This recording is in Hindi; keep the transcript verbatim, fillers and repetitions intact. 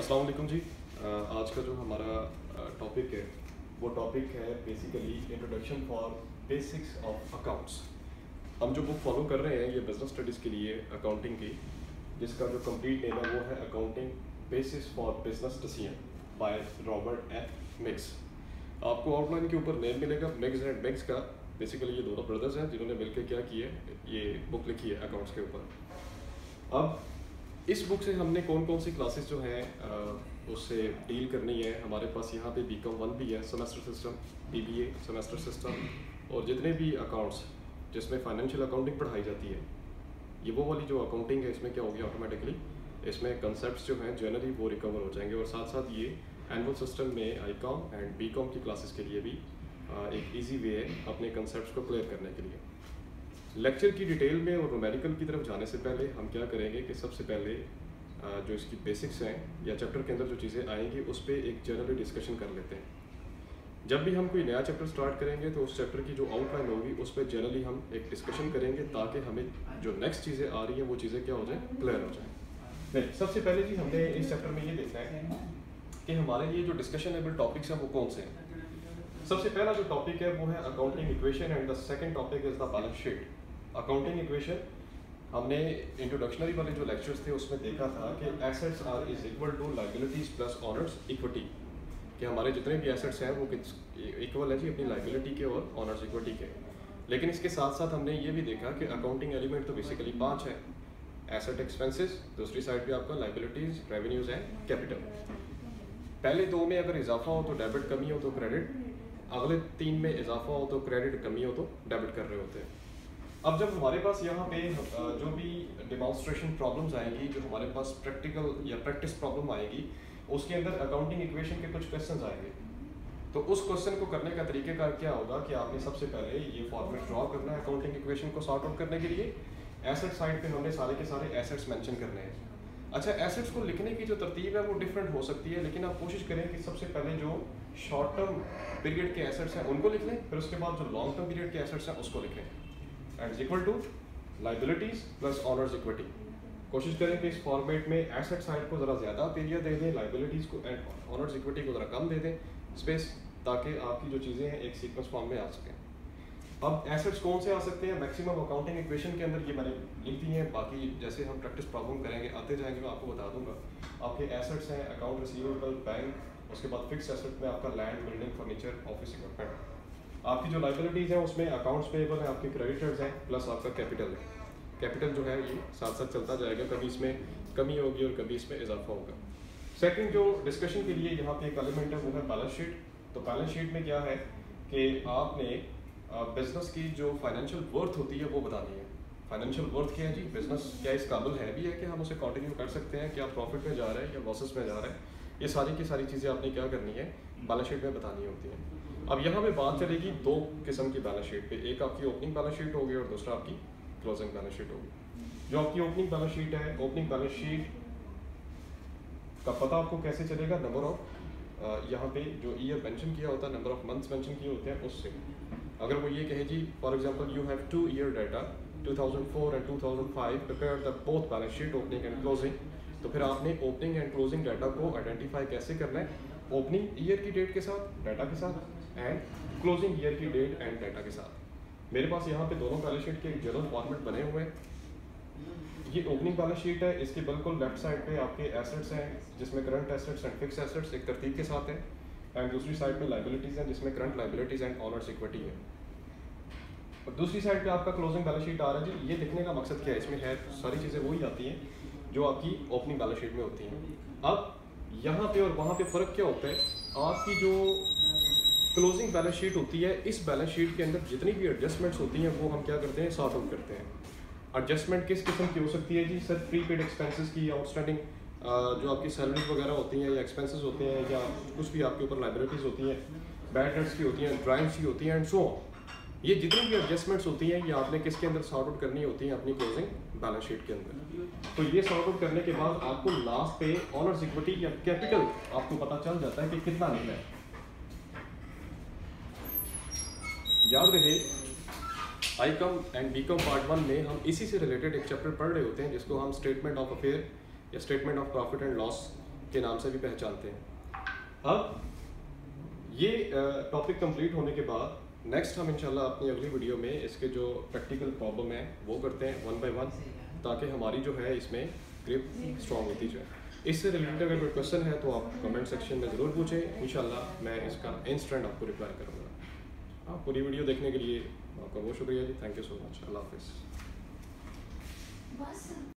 अस्सलाम वालेकुम जी। आज का जो हमारा टॉपिक है वो टॉपिक है basically introduction for basics of accounts. हम जो बुक फॉलो कर रहे हैं ये बिजनेस स्टडीज़ के लिए अकाउंटिंग की, जिसका जो कंप्लीट नेम है वो है accounting basics for business decision by Robert F Meigs. आपको आउटलाइन के ऊपर नेम मिलेगा मिग्स एंड मिग्स का। बेसिकली ये दोनों ब्रदर्स हैं जिन्होंने मिलकर क्या किया ये बुक लिखी है अकाउंट्स के ऊपर। अब इस बुक से हमने कौन कौन सी क्लासेस जो हैं उससे डील करनी है। हमारे पास यहाँ पे बी कॉम वन भी है, semester system, B B A semester system, और जितने भी अकाउंट्स जिसमें फाइनेंशियल अकाउंटिंग पढ़ाई जाती है, ये वो वाली जो अकाउंटिंग है इसमें क्या हो गया ऑटोमेटिकली इसमें कंसेप्ट्स जो हैं जनरली वो रिकवर हो जाएंगे। और साथ साथ ये एनुअल सिस्टम में I com and B com की क्लासेस के लिए भी एक ईजी वे है अपने कंसेप्ट को क्लियर करने के लिए। लेक्चर की डिटेल में और न्यूमेरिकल की तरफ जाने से पहले हम क्या करेंगे कि सबसे पहले जो इसकी बेसिक्स हैं या चैप्टर के अंदर जो चीज़ें आएंगी उस पर एक जनरली डिस्कशन कर लेते हैं। जब भी हम कोई नया चैप्टर स्टार्ट करेंगे तो उस चैप्टर की जो आउटलाइन होगी उस पर जनरली हम एक डिस्कशन करेंगे ताकि हमें जो नेक्स्ट चीज़ें आ रही हैं वो चीज़ें क्या हो जाए, क्लियर हो जाए। नहीं, सबसे पहले जी हमने इस चैप्टर में ये देखना है कि हमारे लिए जो डिस्कशनेबल टॉपिक्स हैं वो कौन से हैं। सबसे पहला जो टॉपिक है वो है accounting equation and the second topic is the balance sheet. Accounting equation हमने इंट्रोडक्शनरी वाले जो लेक्चर्स थे उसमें देखा था कि assets are is equal to liabilities plus owners equity, कि हमारे जितने भी एसेट्स हैं वो इक्वल है जी अपनी लायबिलिटी के और ऑनर्स इक्विटी के। लेकिन इसके साथ साथ हमने ये भी देखा कि अकाउंटिंग एलिमेंट तो बेसिकली पाँच है, एसेट एक्सपेंसेस, दूसरी साइड पे आपका लायबिलिटीज, रेवेन्यूज एंड कैपिटल। पहले दो में अगर इजाफा हो तो डेबिट, कमी हो तो क्रेडिट, अगले तीन में इजाफा हो तो क्रेडिट, कमी हो तो डेबिट कर रहे होते हैं। अब जब हमारे पास यहाँ पे जो भी डिमॉन्स्ट्रेशन प्रॉब्लम्स आएंगी, जो हमारे पास प्रैक्टिकल या प्रैक्टिस प्रॉब्लम आएगी, उसके अंदर अकाउंटिंग इक्वेशन के कुछ क्वेश्चंस आएंगे। तो उस क्वेश्चन को करने का तरीकेकार क्या होगा कि आपने सबसे पहले ये फॉर्मेट ड्रॉ करना है अकाउंटिंग इक्वेशन को सॉर्ट आउट करने के लिए। एसेट साइड पे हमने सारे के सारे एसेट्स मेंशन करने हैं। अच्छा, एसेट्स को लिखने की जो तरतीब है वो डिफरेंट हो सकती है, लेकिन आप कोशिश करें कि सबसे पहले जो शॉर्ट टर्म पीरियड के एसेट्स हैं उनको लिख लें, फिर उसके बाद जो लॉन्ग टर्म पीरियड के एसेट्स हैं उसको लिख लें। And is equal to liabilities plus owners equity. कोशिश करें कि इस फॉर्मेट में एसेट साइड को ज़रा ज़्यादा एरिया दे दें, लायबिलिटीज़ को एंड ऑनर्स इक्विटी को ज़रा कम दे दें स्पेस, ताकि आपकी जो चीज़ें हैं एक सीक्वेंस फॉर्म में आ सकें। अब एसेट्स कौन से आ सकते हैं मैक्सिमम अकाउंटिंग इक्वेशन के अंदर, ये मैंने लिख दी हैं। बाकी जैसे हम प्रैक्टिस प्रॉब्लम करेंगे आते जाएंगे मैं आपको बता दूंगा। आपके एसेट्स हैं अकाउंट रिसीवेबल, बैंक, उसके बाद फिक्स एसेट में आपका land, building, furniture, office equipment. आपकी जो लायबिलिटीज़ हैं उसमें अकाउंट्स पेएबल हैं, आपके क्रेडिटर्स हैं, प्लस आपका कैपिटल है। कैपिटल जो है ये साथ साथ चलता जाएगा, कभी इसमें कमी होगी और कभी इसमें इजाफा होगा। सेकंड जो डिस्कशन के लिए यहाँ पे एक एलिमेंट है वो है बैलेंस शीट। तो बैलेंस शीट में क्या है कि आपने बिजनेस की जो फाइनेंशियल वर्थ होती है वो बतानी है। फाइनेंशियल वर्थ क्या है जी, बिजनेस क्या इस काबिल है भी है कि हम उसे कंटिन्यू कर सकते हैं, क्या प्रॉफिट में जा रहा है या लॉसेस में जा रहा है, ये सारी की सारी चीज़ें आपने क्या करनी है बैलेंस शीट में बतानी होती है। अब यहाँ पे बात चलेगी दो किस्म की बैलेंस शीट पे, एक आपकी ओपनिंग बैलेंस शीट होगी और दूसरा आपकी क्लोजिंग बैलेंस शीट होगी। जो आपकी ओपनिंग बैलेंस शीट है, ओपनिंग बैलेंस शीट का पता आपको कैसे चलेगा, नंबर ऑफ यहाँ पे जो ईयर मेंशन किया होता है, नंबर ऑफ मंथ्स मेंशन किए होते हैं उससे। अगर वो ये कहे जी for example you have two year data two thousand four and two thousand five prepare the both balance sheet opening and closing, तो फिर आपने ओपनिंग एंड क्लोजिंग डाटा को आइडेंटिफाई कैसे करना है, ओपनिंग ईयर की डेट के साथ डाटा के साथ एंड क्लोजिंग ईयर की डेट एंड डाटा के साथ। मेरे पास यहाँ पे दोनों बैलेंस शीट के जनरल फॉर्मेट बने हुए हैं। ये ओपनिंग बैलेंस शीट है, इसके बिल्कुल लेफ्ट साइड पे आपके एसेट्स हैं जिसमें current assets and fix assets एक तरतीब के साथ हैं, एंड दूसरी साइड पे लायबिलिटीज़ हैं जिसमें current liabilities and owners equity है। और दूसरी साइड पे आपका क्लोजिंग बैलेंस शीट आ रहा है जी। ये देखने का मकसद क्या है, इसमें है सारी चीज़ें वही आती हैं जो आपकी ओपनिंग बैलेंस शीट में होती हैं। अब यहाँ पे और वहाँ पे फ़र्क क्या होता है, आपकी जो क्लोजिंग बैलेंस शीट होती है इस बैलेंस शीट के अंदर जितनी भी एडजस्टमेंट्स होती हैं वो हम क्या करते हैं सॉर्ट आउट करते हैं। एडजस्टमेंट किस किस्म की हो सकती है जी, सर प्रीपेड एक्सपेंसेस की, आउटस्टैंडिंग जो आपकी सैलरीज वगैरह होती हैं या एक्सपेंसेस होते हैं या कुछ भी आपके ऊपर लाइबिलिटीज़ होती हैं, बैड डेट्स की होती हैं, ड्राइंग्स की होती हैं एंड सो ऑन। ये जितनी भी एडजस्टमेंट्स होती हैं ये आपने किसके अंदर सॉर्ट आउट करनी होती हैं अपनी क्लोजिंग बैलेंस शीट के अंदर। तो ये सॉर्ट आउट करने के बाद आपको लास्ट पे ऑनर्स इक्विटी या कैपिटल आपको पता चल जाता है कि कितना निकला है। याद रहे I com and B com part one में हम इसी से रिलेटेड एक चैप्टर पढ़ रहे होते हैं जिसको हम स्टेटमेंट ऑफ अफेयर या statement of profit and loss के नाम से भी पहचानते हैं। अब ये टॉपिक कंप्लीट होने के बाद नेक्स्ट हम इंशाल्लाह अपनी अगली वीडियो में इसके जो प्रैक्टिकल प्रॉब्लम है वो करते हैं वन बाय वन, ताकि हमारी जो है इसमें ग्रिप स्ट्रॉन्ग होती जाए। इससे रिलेटेड अगर कोई क्वेश्चन है तो आप कमेंट सेक्शन में ज़रूर पूछें, इंशाल्लाह मैं इसका इंस्टेंट आपको रिप्लाई करूँगा। आप पूरी वीडियो देखने के लिए आपका बहुत शुक्रिया जी, थैंक यू सो मच, अल्लाह हाफिज़।